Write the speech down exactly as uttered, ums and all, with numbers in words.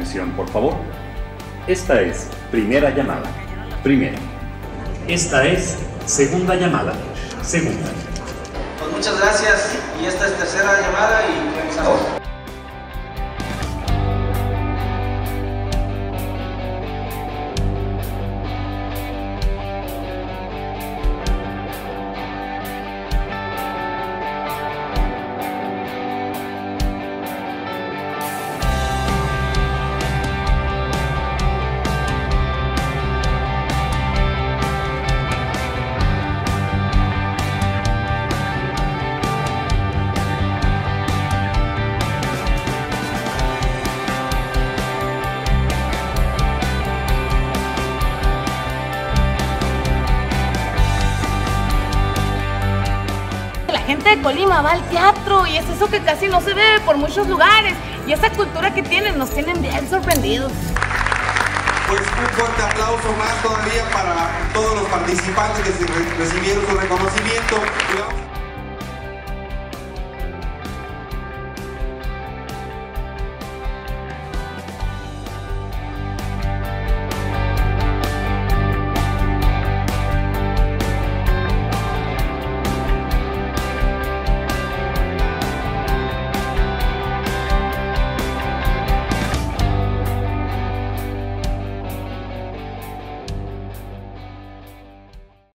atención, por favor. Esta es primera llamada. Primera. Esta es segunda llamada. Segunda. Pues muchas gracias. Y esta es tercera llamada y vamos a ver. La gente de Colima va al teatro y es eso que casi no se ve por muchos lugares, y esa cultura que tienen nos tienen bien sorprendidos. Pues un fuerte aplauso más todavía para todos los participantes que recibieron su reconocimiento.